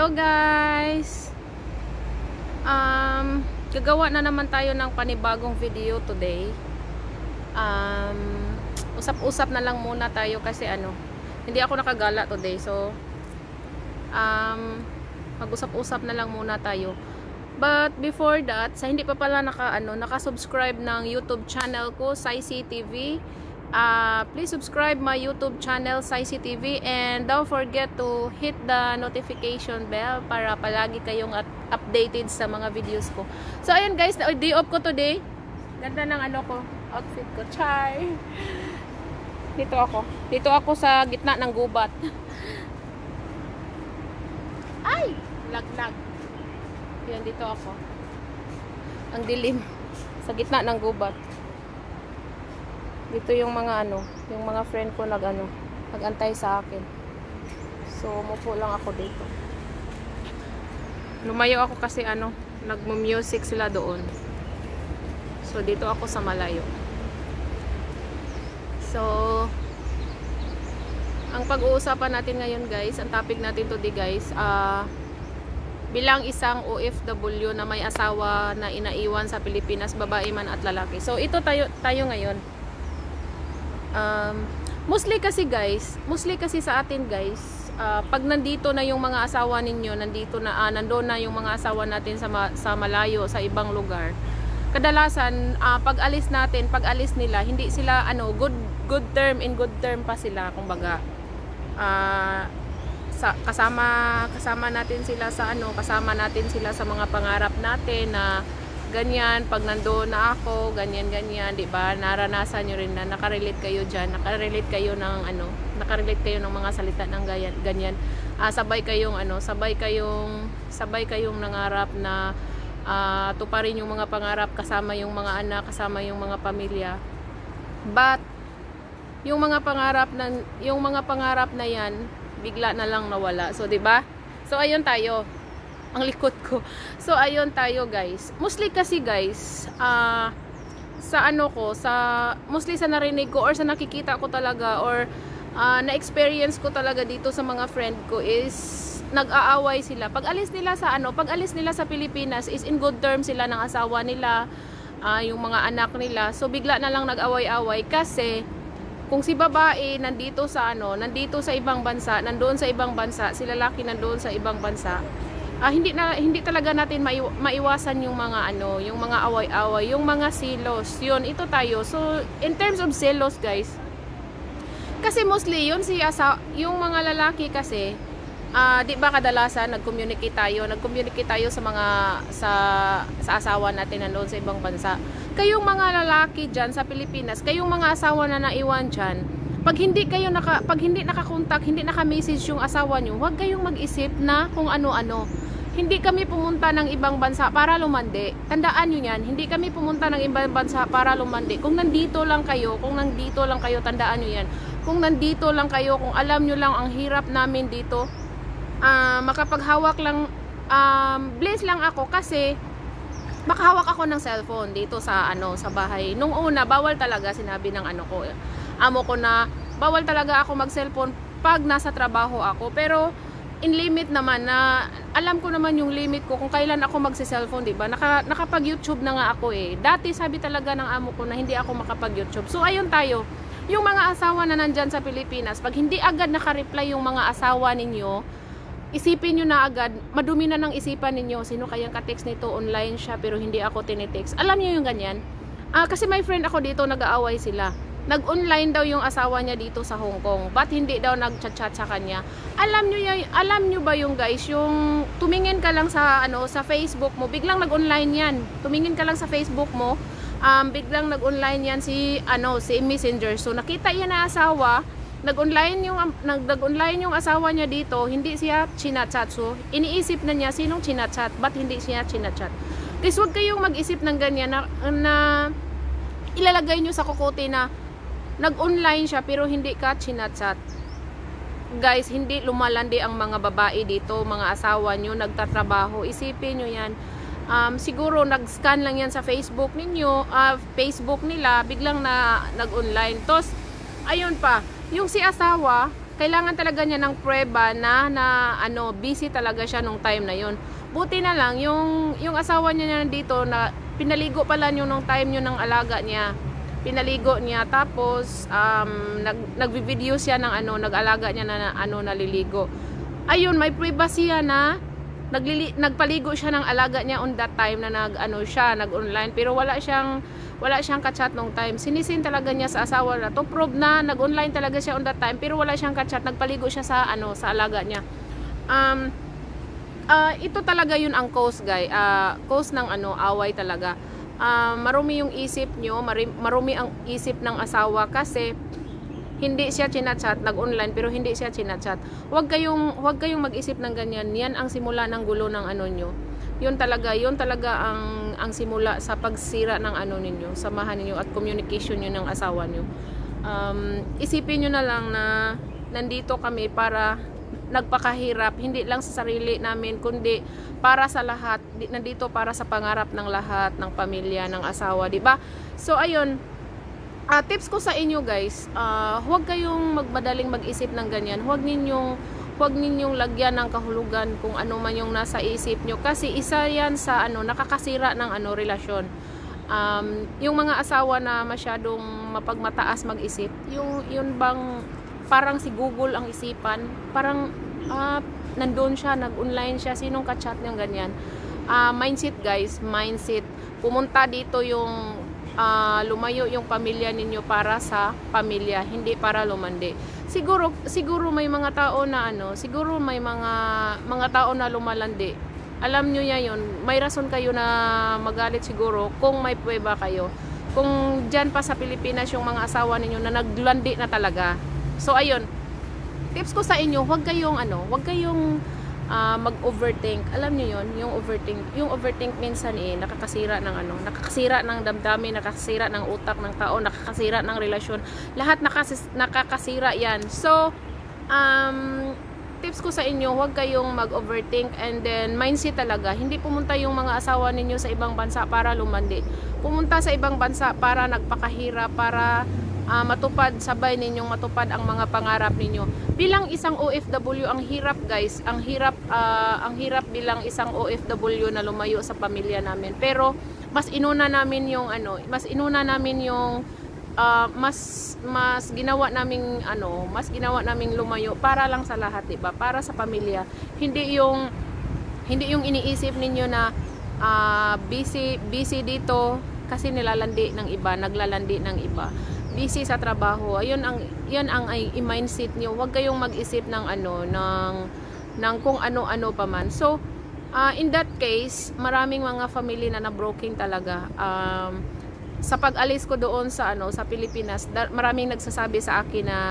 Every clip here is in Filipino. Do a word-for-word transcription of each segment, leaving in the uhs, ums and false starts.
Hello guys! Um, gagawa na naman tayo ng panibagong video today. Um, usap-usap na lang muna tayo kasi ano, hindi ako nakagala today. So, um, mag-usap-usap na lang muna tayo. But before that, sa hindi pa pala naka, ano, naka-subscribe ng YouTube channel ko, Saisi T V, Uh, please subscribe my YouTube channel Saisi T V and don't forget to hit the notification bell para palagi kayong at updated sa mga videos ko. So ayun guys, day off ko today. Ganda ng ano ko, outfit ko. Char. Dito ako. Dito ako sa gitna ng gubat. Ay, lag-lag. Yan, dito ako. Ang dilim sa gitna ng gubat. Dito yung mga ano, yung mga friend ko nag ano, nag-antay sa akin. So, umupo lang ako dito. Lumayo ako kasi ano, nagmu-music sila doon. So, dito ako sa malayo. So, ang pag-uusapan natin ngayon guys, ang topic natin today guys, ah, uh, bilang isang O F W na may asawa na inaiwan sa Pilipinas, babae man at lalaki. So, ito tayo, tayo ngayon. Um, mostly kasi guys, mostly kasi sa atin guys, uh, pag nandito na yung mga asawa ninyo, nandito na, uh, nandoon na yung mga asawa natin sa, ma sa malayo, sa ibang lugar, kadalasan, uh, pag alis natin, pag alis nila, hindi sila, ano, good, good term, in good term pa sila, kumbaga, uh, sa, kasama, kasama natin sila sa, ano, kasama natin sila sa mga pangarap natin na, ganyan, pag nandoon na ako, ganyan, ganyan, di ba? Naranasan nyo rin na nakarelate kayo dyan, nakarelate kayo ng, ano, nakarelate kayo ng mga salita ng ganyan, ganyan. Ah, sabay kayong, ano, sabay kayong, sabay kayong nangarap na ah, tuparin yung mga pangarap, kasama yung mga anak, kasama yung mga pamilya. But, yung mga pangarap na, yung mga pangarap na yan, bigla na lang nawala. So, di ba? So, ayun tayo. Ang likod ko. So, ayun tayo guys. Mostly kasi guys, uh, sa ano ko, sa, mostly sa narinig ko or sa nakikita ko talaga or uh, na-experience ko talaga dito sa mga friend ko is nag-aaway sila. Pag alis nila sa ano, pag alis nila sa Pilipinas is in good terms sila ng asawa nila, uh, yung mga anak nila. So, bigla na lang nag-away-away kasi kung si babae nandito sa ano, nandito sa ibang bansa, nandoon sa ibang bansa, si lalaki nandoon sa ibang bansa, Ah, hindi na hindi talaga natin maiw maiwasan yung mga ano, yung mga away-away, yung mga silos. Yun, ito tayo. So, in terms of silos, guys, kasi mostly yun si asa yung mga lalaki kasi, ah, di ba kadalasan nag-communicate tayo, nag-communicate tayo sa mga sa sa asawa natin nandoon sa ibang bansa. Kayong mga lalaki diyan sa Pilipinas, kayong mga asawa na naiwan diyan, pag hindi kayo naka pag hindi naka-contact, hindi naka-message yung asawa nyo, huwag kayong mag-isip na kung ano-ano. Hindi kami pumunta ng ibang bansa para lumandi. Tandaan nyo yan, hindi kami pumunta ng ibang bansa para lumandi. Kung nandito lang kayo, kung nandito lang kayo, tandaan nyo yan. Kung nandito lang kayo, kung alam nyo lang ang hirap namin dito, uh, makapaghawak lang, um, bless lang ako kasi makahawak ako ng cellphone dito sa ano sa bahay. Nung una, bawal talaga, sinabi ng ano ko, amo ko na bawal talaga ako mag-cellphone pag nasa trabaho ako. Pero in limit naman na alam ko naman yung limit ko kung kailan ako magse-cellphone, di ba? Naka, nakapag-YouTube na nga ako eh. Dati sabi talaga ng amo ko na hindi ako makapag-YouTube. So ayun tayo. Yung mga asawa na nandyan sa Pilipinas, pag hindi agad naka-reply yung mga asawa ninyo, isipin nyo na agad, madumi na ng isipan ninyo, sino kayang ka-text nito, online siya pero hindi ako tinitext. Alam nyo yung ganyan? Ah, kasi my friend ako dito, nag-aaway sila. Nag-online daw yung asawa niya dito sa Hong Kong. Ba't hindi daw nag-chat-chat sa kanya? Alam niyo yung, alam niyo ba yung guys, yung tumingin ka lang sa ano, sa Facebook mo, biglang nag-online 'yan. Tumingin ka lang sa Facebook mo, um, biglang nag-online 'yan si ano, si Messenger. So nakita niya na asawa, nag-online yung nag-online yung asawa niya dito, hindi siya chinachat. So iniisip na niya sinong chinachat, ba't hindi siya chinachat? Kasi huwag kayong mag-isip ng ganyan na, na ilalagay niyo sa kokote na nag-online siya pero hindi ka chinachat. Guys, hindi lumalandi ang mga babae dito, mga asawa nyo, nagtatrabaho. Isipin nyo yan. Um, siguro nag-scan lang yan sa Facebook ninyo, uh, Facebook nila, biglang na nag-online. Tapos, ayun pa, yung si asawa, kailangan talaga niya ng prueba na, na ano, busy talaga siya nung time na yun. Buti na lang, yung, yung asawa niya nandito na pinaligo pala yun nung time yun ng alaga niya. Pinaligo niya, tapos um, nag, nag-video siya ng ano, nag-alaga niya na, na ano, naliligo. Ayun, may prueba siya na naglili, nagpaligo siya ng alaga niya on that time na nag ano siya, nag-online, pero wala siyang wala siyang ka-chat nung time. Sinisin talaga niya sa asawa na to prove na nag-online talaga siya on that time, pero wala siyang ka-chat, nagpaligo siya sa ano, sa alaga niya. Um uh, ito talaga yun ang cause, guys. Uh, cause ng ano, away talaga. Uh, marumi yung isip nyo, marumi ang isip ng asawa kasi hindi siya chinachat, nag-online pero hindi siya chinachat. Huwag kayong huwag kayong mag-isip ng ganyan. Yan ang simula ng gulo ng ano nyo. Yun talaga, yun talaga ang ang simula sa pagsira ng ano ninyo, samahan niyo at communication niyo ng asawa niyo. Um, isipin niyo na lang na nandito kami para nagpakahirap, hindi lang sa sarili namin kundi para sa lahat. Nandito para sa pangarap ng lahat, ng pamilya, ng asawa, di ba? So ayun, Uh, tips ko sa inyo, guys, uh, huwag kayong magmadaling mag-isip ng ganyan. Huwag ninyong, huwag ninyong lagyan ng kahulugan kung ano man yung nasa isip nyo. Kasi isa yan sa ano, nakakasira ng ano, relasyon. Um, yung mga asawa na masyadong mapagmataas mag-isip, yung, yun bang parang si Google ang isipan, parang uh, nandun siya, nag-online siya, sinong ka-chat niyang ganyan. Uh, mindset, guys, mindset. Pumunta dito yung Uh, lumayo yung pamilya ninyo para sa pamilya, hindi para lumandi. Siguro siguro may mga tao na ano, siguro may mga mga tao na lumalandi. Alam nyo ya yun, may rason kayo na magalit siguro kung may prueba kayo. Kung dyan pa sa Pilipinas yung mga asawa ninyo na naglandi na talaga. So ayun, tips ko sa inyo, huwag kayong ano, huwag kayong Uh, mag-overthink. Alam niyo yon, yung overthink, yung overthink minsan eh nakakasira ng ano, nakakasira ng damdamin, nakakasira ng utak ng tao, nakakasira ng relasyon. Lahat nakasis, nakakasira 'yan. So, um tips ko sa inyo, huwag kayong mag-overthink, and then mindset talaga. Hindi pumunta yung mga asawa ninyo sa ibang bansa para lumandi. Pumunta sa ibang bansa para nagpakahirap, para Uh, matupad, sabay ninyong matupad ang mga pangarap ninyo. Bilang isang O F W, ang hirap, guys, ang hirap uh, ang hirap bilang isang O F W na lumayo sa pamilya namin. Pero mas inuna namin yung ano, mas inuna namin yung uh, mas mas ginawa naming ano, mas ginawa naming lumayo para lang sa lahat, 'di ba? Para sa pamilya. Hindi yung hindi yung iniisip ninyo na uh, busy busy dito kasi nilalandi ng iba, naglalandi ng iba. Busy sa trabaho. Ayun ang yan ang i-mindset niyo. Huwag kayong mag-isip ng ano ng ng kung ano-ano pa man. So, uh, in that case, maraming mga family na na-broken talaga. Um, sa pag-alis ko doon sa ano sa Pilipinas, maraming nagsasabi sa akin na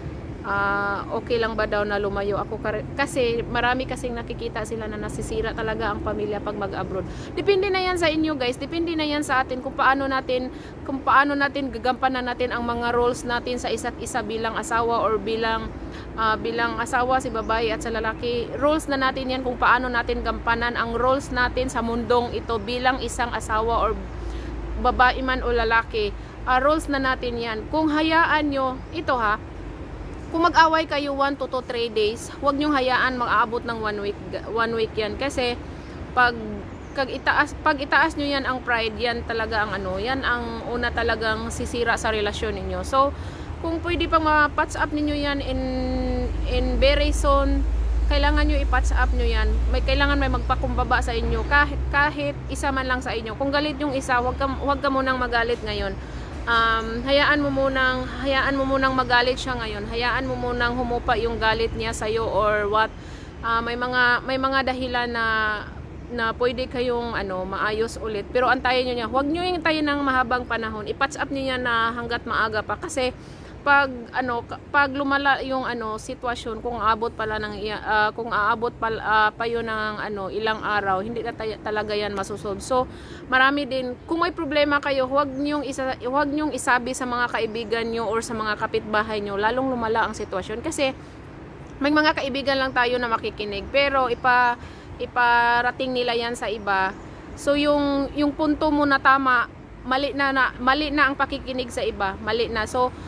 Uh, okay lang ba daw na lumayo ako, kasi marami kasing nakikita sila na nasisira talaga ang pamilya pag mag-abroad. Depende na yan sa inyo, guys. Depende na yan sa atin kung paano natin kung paano natin gagampanan natin ang mga roles natin sa isa't isa bilang asawa or bilang uh, bilang asawa, si babae at sa lalaki. Roles na natin yan kung paano natin gampanan ang roles natin sa mundong ito bilang isang asawa or babae man o lalaki. Uh, roles na natin yan. Kung hayaan nyo, ito ha, kung mag-away kayo one to three days, huwag nyo hayaan mag-aabot ng one week, one week yan. Kasi pag, pag, itaas, pag itaas nyo yan ang pride, yan talaga ang ano, yan ang una talagang sisira sa relasyon ninyo. So, kung pwede pang ma-patch up ninyo yan in, in very soon, kailangan nyo i-patch up nyo yan. May, kailangan may magpakumbaba sa inyo, kahit, kahit isa man lang sa inyo. Kung galit yung isa, huwag ka, huwag ka munang magalit ngayon. Um, hayaan mo munang hayaan mo munang magalit siya ngayon. Hayaan mo munang humupa yung galit niya sa iyo or what. Uh, may mga may mga dahilan na na pwede kayong ano maayos ulit. Pero antayin niyo niya. Huwag niyo hintayin ng mahabang panahon. I-patch up niyo yan na hangga't maaga pa, kasi pag ano pag lumala yung ano sitwasyon, kung aabot pala ng uh, kung aabot pa, uh, pa yun ng ano ilang araw, hindi na talaga yan masusolve. So marami din, kung may problema kayo, huwag niyo isa huwag niyo isabi sa mga kaibigan niyo or sa mga kapitbahay niyo, lalong lumala ang sitwasyon. Kasi may mga kaibigan lang tayo na makikinig, pero ipa iparating nila yan sa iba. So yung yung punto mo na tama, mali na, na mali na ang pakikinig sa iba, mali na. So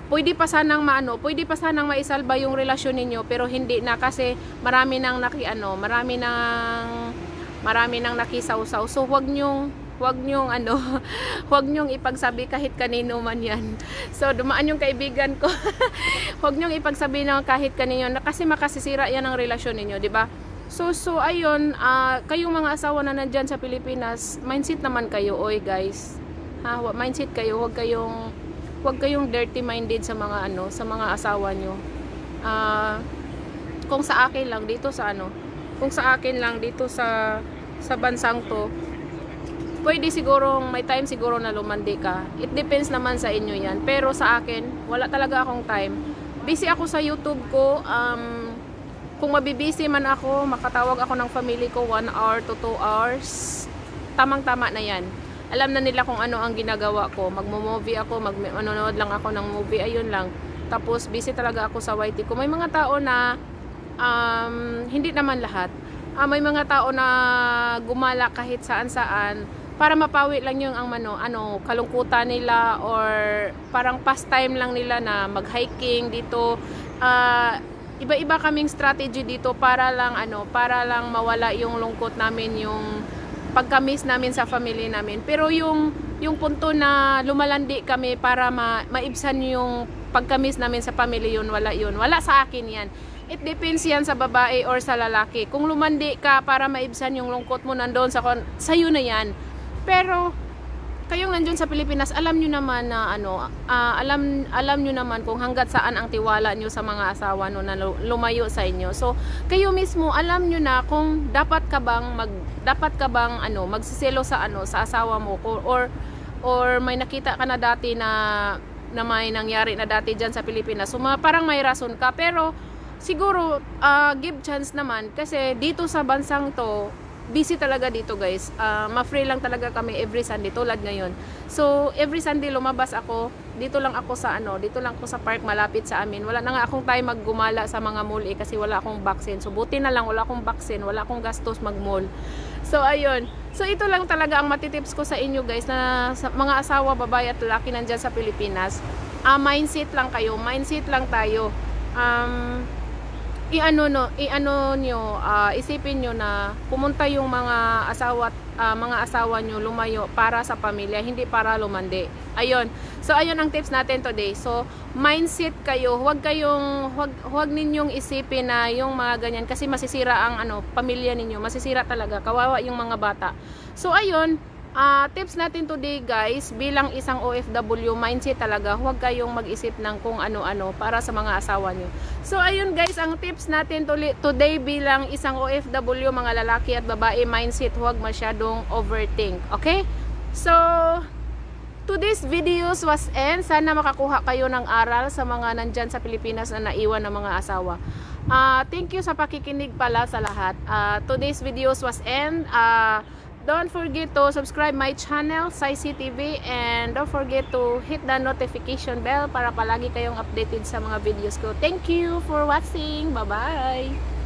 pwede pa sanang maano, pwede pa sanang maisalba yung relasyon ninyo, pero hindi na kasi marami nang naki ano, marami nang marami nang nakisawsaw. So wag nyong wag nyong ano, wag nyong ipagsabi kahit kanino man 'yan. So dumaan yung kaibigan ko. Wag nyong ipagsabi ng kahit kanino kasi makasisira 'yan ang relasyon ninyo, di ba? So so ayun, uh, kayong mga asawa na nandiyan sa Pilipinas, mindset naman kayo, oy guys. Ha, mindset kayo, wag kayong wag kayong dirty minded sa mga ano, sa mga asawa nyo. Uh, kung sa akin lang dito sa ano, kung sa akin lang dito sa sa bansang to, pwede siguro may time siguro na lumandi ka. It depends naman sa inyo 'yan. Pero sa akin, wala talaga akong time. Busy ako sa YouTube ko. Um, kung mabibisi man ako, makatawag ako ng family ko one hour to two hours. Tamang-tama na 'yan. Alam na nila kung ano ang ginagawa ko. Magmo-movie ako, mag-manonood lang ako ng movie, ayun lang. Tapos busy talaga ako sa Y T ko. May mga tao na um, hindi naman lahat. Uh, may mga tao na gumala kahit saan-saan para mapawi lang yung ang ano, ano, kalungkutan nila or parang pastime lang nila na mag-hiking dito. Uh, iba-iba kaming strategy dito para lang ano, para lang mawala yung lungkot namin, yung pagka-miss namin sa family namin. Pero yung yung punto na lumalandi kami para ma maibsan yung pagka-miss namin sa family, yun wala yun. Wala sa akin yan. It depends yan sa babae or sa lalaki. Kung lumandi ka para maibsan yung lungkot mo nandoon sa sa'yo na yan. Pero kayong nandiyan sa Pilipinas, alam nyo naman na ano, uh, alam alam nyo naman kung hanggat saan ang tiwala nyo sa mga asawa no na lumayo sa inyo. So kayo mismo alam nyo na kung dapat ka bang mag dapat ka bang ano magsiselo sa ano sa asawa mo, or or may nakita ka na dati na na may nangyari na dati diyan sa Pilipinas. So parang may rason ka, pero siguro uh, give chance naman kasi dito sa bansang to busy talaga dito guys. Uh, ma-free lang talaga kami every Sunday tulad ngayon. So every Sunday lumabas ako. Dito lang ako sa ano, dito lang ako sa park malapit sa amin. Wala na nga akong time maggumala sa mga mall eh, kasi wala akong vaccine. So buti na lang wala akong vaccine, wala akong gastos mag-mall. So ayun. So ito lang talaga ang matitips ko sa inyo guys na sa mga asawa, babae at lalaki nandiyan sa Pilipinas. Uh, mindset lang kayo, mindset lang tayo. Um i-ano no, i-ano nyo, uh, isipin nyo na pumunta yung mga asawa uh, mga asawa nyo lumayo para sa pamilya, hindi para lumandi. Ayun. So ayun ang tips natin today. So mindset kayo, huwag kayong huwag, huwag ninyong isipin na yung mga ganyan kasi masisira ang ano, pamilya ninyo, masisira talaga, kawawa yung mga bata. So ayun, Uh, tips natin today guys, bilang isang O F W, mindset talaga, huwag kayong mag-isip ng kung ano-ano para sa mga asawa nyo. So ayun guys, ang tips natin today bilang isang O F W, mga lalaki at babae, mindset, huwag masyadong overthink. Okay? So today's videos was end. Sana makakuha kayo ng aral sa mga nandyan sa Pilipinas na naiwan ng mga asawa. Uh, thank you sa pakikinig pala sa lahat. Uh, today's videos was end. Uh, Don't forget to subscribe my channel, Saisi T V, and don't forget to hit the notification bell para palagi kayong updated sa mga videos ko. Thank you for watching. Bye-bye!